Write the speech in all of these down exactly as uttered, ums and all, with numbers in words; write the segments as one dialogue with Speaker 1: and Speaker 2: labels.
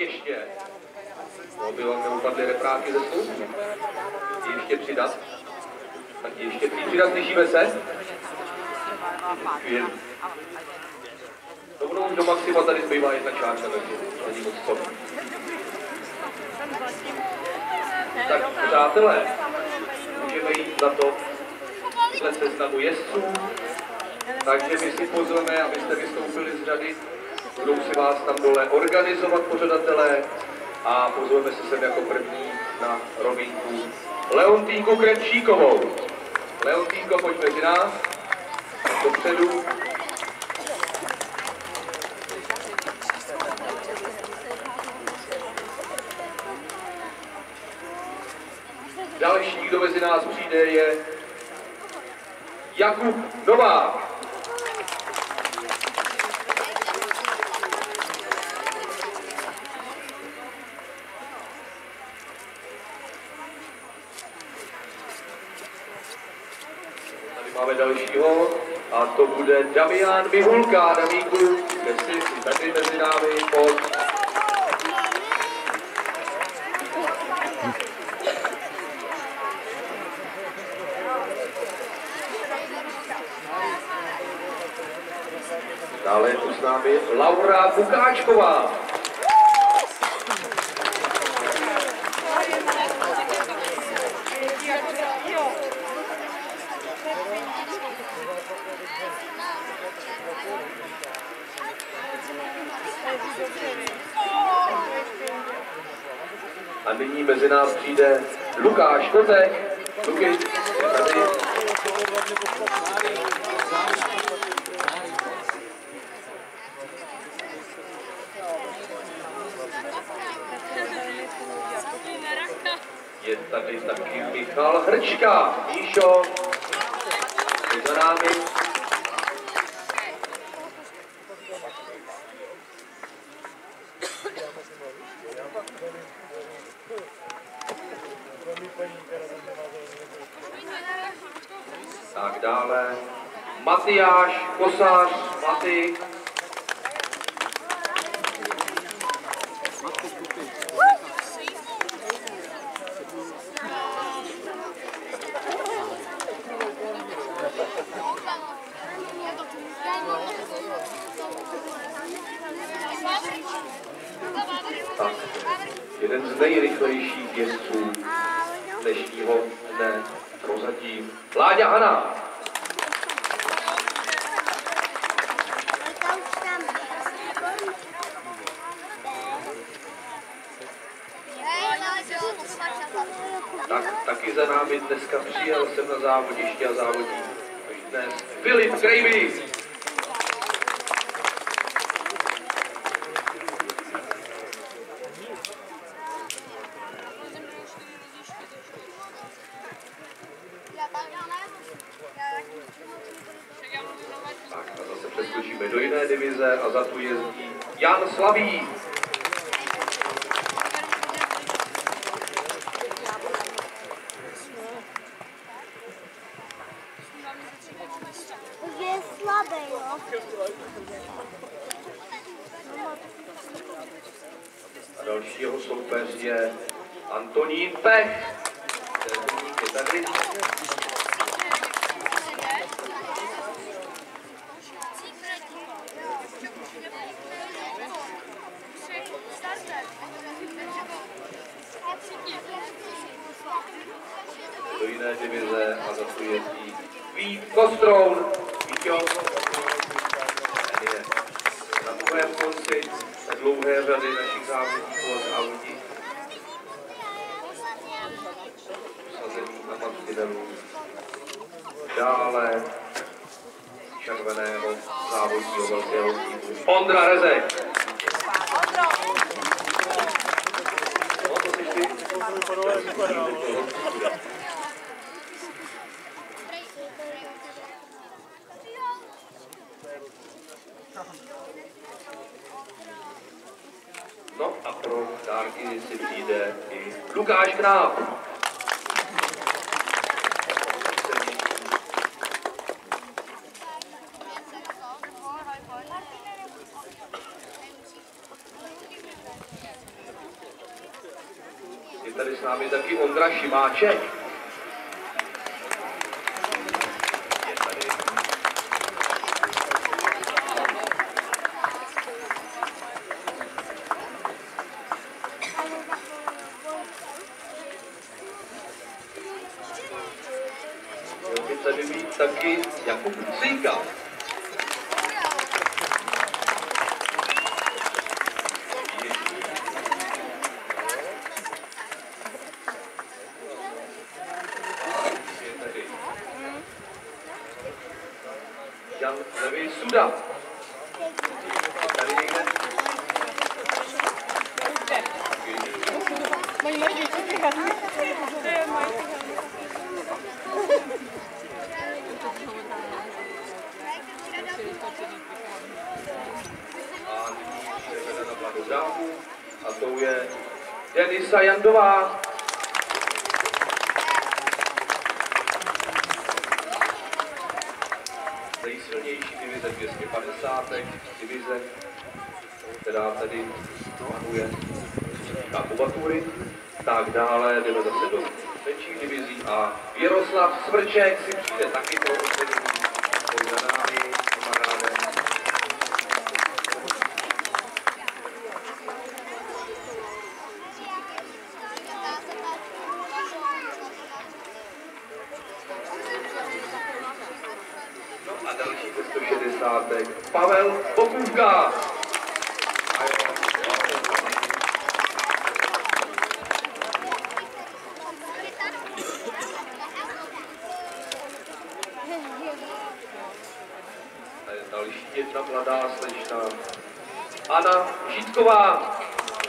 Speaker 1: ještě. No, by vám neupadly repráky ze stolku. Ještě přidat. Tak ještě přidat, slyšíme se? Jen. Rovnou už do maxima tady zbývá jedna čárka, takže není moc co. Tak přátelé, můžeme jít na to, tuhle seznamu jezdců, takže my si pozveme, abyste vystoupili z řady, budou si vás tam dole organizovat pořadatelé a pozveme se sem jako první na rovinku Leontýnku Krenčíkovou. Leontýnko, pojď mezi nás, dopředu. Další, kdo mezi nás přijde, je Jakub Novák. Tady máme dalšího a to bude Damian Mihulka. Damínku, kde jsi tady mezi námi pod. Dále je tu s námi Laura Bukáčková. A nyní mezi nás přijde Lukáš Kotek. Luky, je tady. Je tady taky Michal Hrčka. Míšo, je za námi. Tak dále. Matyáš Kosář, Maty. Tak, jeden z nejrychlejších jezdců dnešního dne prozatím. Láďa Hana. Tak, taky za námi dneska přijel jsem na závodiště a závodí dnes Filip Krejby. Tak a zase přeskočíme do jiné divize a za tu jezdí Jan Slaví.
Speaker 2: Je slabý, jo.
Speaker 1: A další jeho soupeř je Antonín Pech. Je tady. Do jiné divize a za tu jezdí Vít Kostroun. Víťo, ten je na druhém konci dlouhé řady našich závodníků a závodí. Usazení na mantinelu. Dále červeného závodního velkého týmu Ondra Rezek. No, to jsi ty. No a pro dárky si přijde i Lukáš Knáb. tady s námi taky Ondra Šimáček. Je tady. Měl by tady být taky Jakub Cíka. Jan Levý Suda. Tady někde.
Speaker 2: Mají mají děti hrany.
Speaker 1: A nyní převede na mladou dámu. A tou je Denisa Jandová. Nejsilnější divize dvě stě padesát, divize, která tady manuje na kubatury. Tak dále jdeme zase do menších divizí a Jaroslav Svrček si přijde taky pro ocenění za námi, kamarádem. A další ze sto šedesát Pavel Bokůvka. Další jedna mladá slečna Anna Žítková.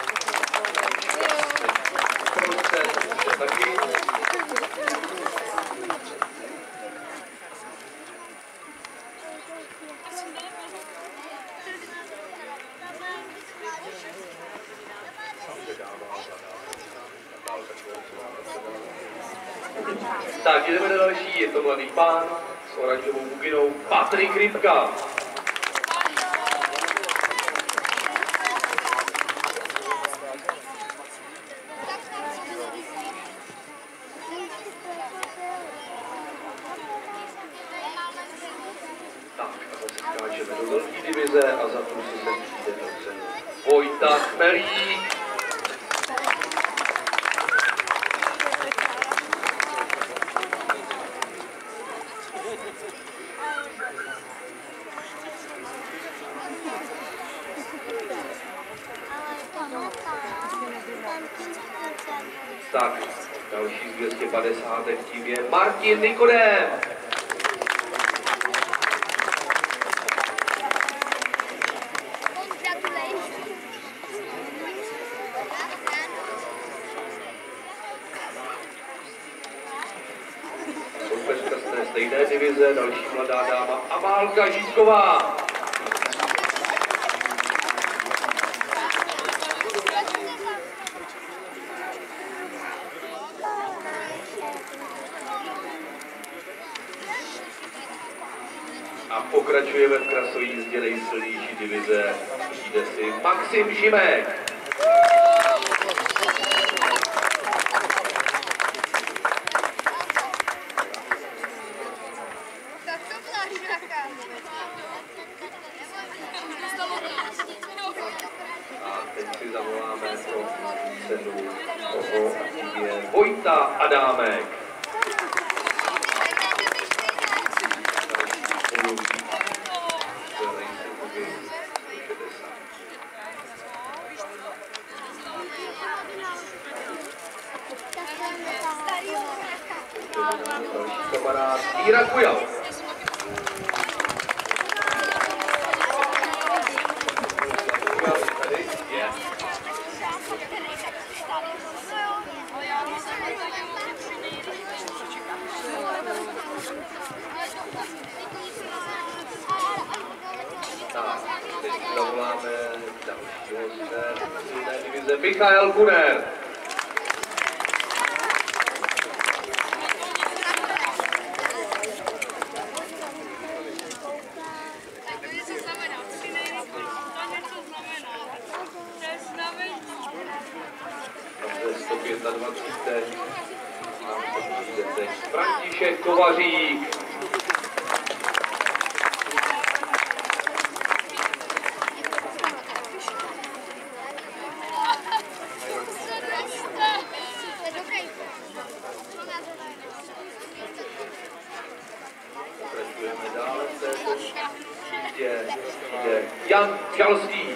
Speaker 1: Taky. Tak, jdeme na další, je to mladý pán s oranžovou bukinou Patrik Rybka. Tak, a zase skáčeme do velké divize a za tu si se přijde do cenu Vojta Chmelík. Tak, další z dvě stě padesát tím je Martin Nikodém. Soupeřka z té stejné divize, další mladá dáma Amálka Žítková. A pokračujeme v krasové jízdě nejsilnější divize. Přijde si Maxim Šimek. A teď si zavoláme pro cenu toho, je Vojta Adámek. Kamarád Jíra Kujal. Tady je. Tak, teď zavoláme dalšího z té divize Michael Kuner. dvacet pět. A přijde teď František Kovařík. Pokračujeme dále v této třídě. Jde Jan Žalský.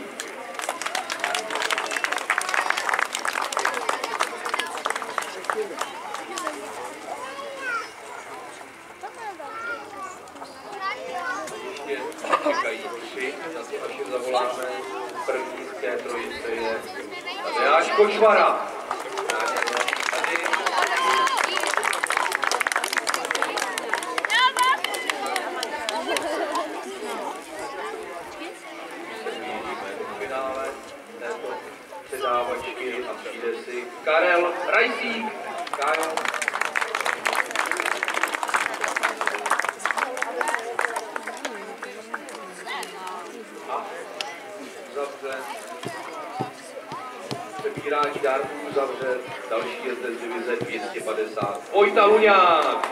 Speaker 1: Ještě čekají tři, na to až je zavoláme. První z té trojice je Tadeáš Kočvara. Předávačky a přijde si Karel Rajsík. Karel. A uzavře. Přebírání dárků uzavře. Další je zde z divize dvě stě padesát. Vojta Luňák.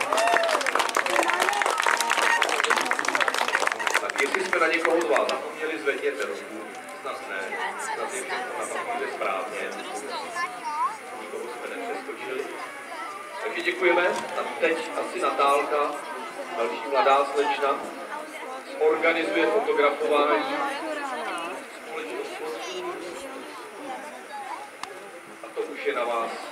Speaker 1: Tak jestli jsme na někoho z vás zapomněli, zvedněte ruku. Snad ne, snad je všechno na papíře správně. Nikoho jsme nepřeskočili. Takže děkujeme. A teď asi Natálka, další mladá slečna, organizuje fotografování společnosti. A to už je na vás.